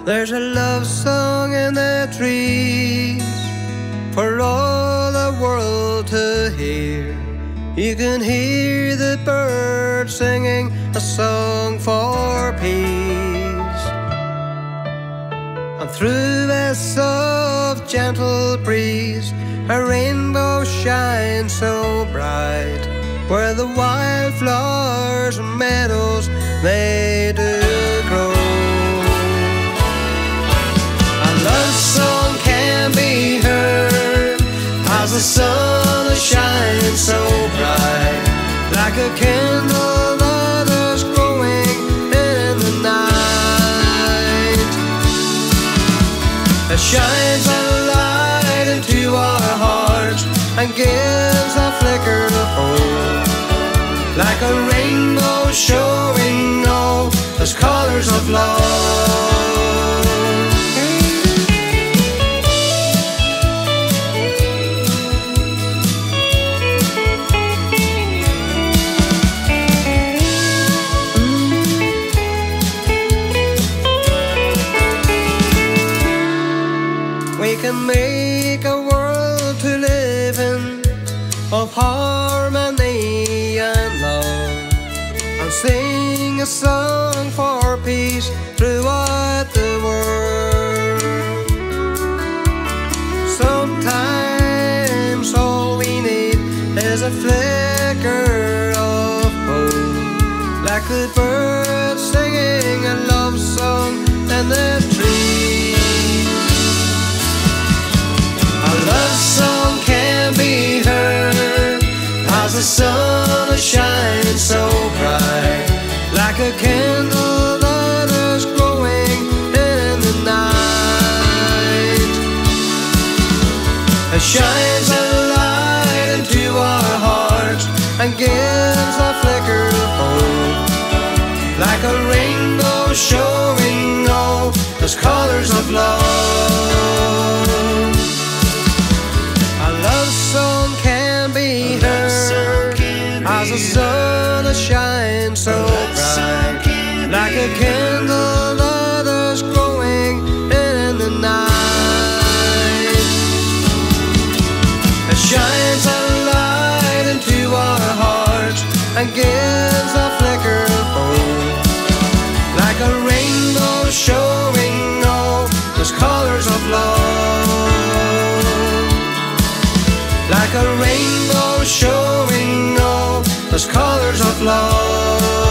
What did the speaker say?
There's a love song in the trees for all the world to hear. You can hear the birds singing a song for peace. And through a soft, gentle breeze, a rainbow shines so bright, where the wildflowers and meadows they do grow. A love song can be heard as the sun shines so bright, like a candle that is glowing in the night. It shines a light into our hearts and gives a flicker of hope, like a rainbow showing all its colors of love. We can make a world to live in of harmony and love, and sing a song for peace throughout the world. Sometimes all we need is a flicker of hope, like the birds singing a love song in the trees. A love song can be heard as the sun shines so bright, like a candle that is glowing in the night. It shines a light into our hearts and gives a flicker of hope, like a rainbow showing all its colors of love. A love song can be heard as the sun shines so bright, like a candle that is glowing in the night. It shines a light into our hearts and gives a flicker of hope, like a rainbow showing all its colors of love, like a rainbow showing all its colors of love.